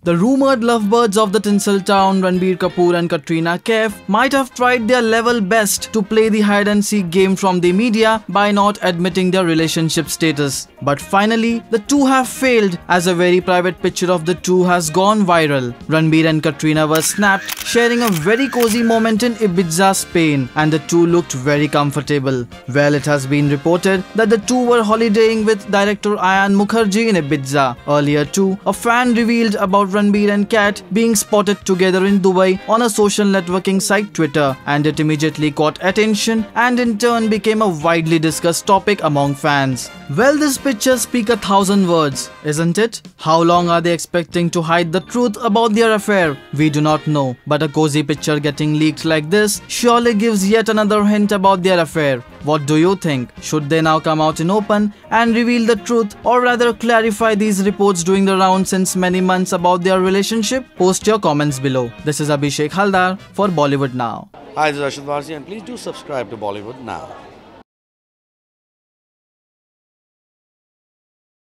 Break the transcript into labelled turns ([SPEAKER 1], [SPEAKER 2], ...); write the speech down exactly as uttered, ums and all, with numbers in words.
[SPEAKER 1] The rumored lovebirds of the Tinseltown, Ranbir Kapoor and Katrina Kaif, might have tried their level best to play the hide-and-seek game from the media by not admitting their relationship status. But finally, the two have failed, as a very private picture of the two has gone viral. Ranbir and Katrina were snapped sharing a very cozy moment in Ibiza, Spain, and the two looked very comfortable. Well, it has been reported that the two were holidaying with director Ayan Mukherjee in Ibiza. Earlier too, a fan revealed about Ranbir and Kat being spotted together in Dubai on a social networking site Twitter, and it immediately caught attention and in turn became a widely discussed topic among fans. Well, these pictures speak a thousand words, isn't it? How long are they expecting to hide the truth about their affair? We do not know, but a cozy picture getting leaked like this surely gives yet another hint about their affair. What do you think? Should they now come out in open and reveal the truth, or rather clarify these reports doing the round since many months about their relationship? Post your comments below. This is Abhishek Haldar for Bollywood Now.
[SPEAKER 2] Hi, this is Arshad Varsi and please do subscribe to Bollywood Now.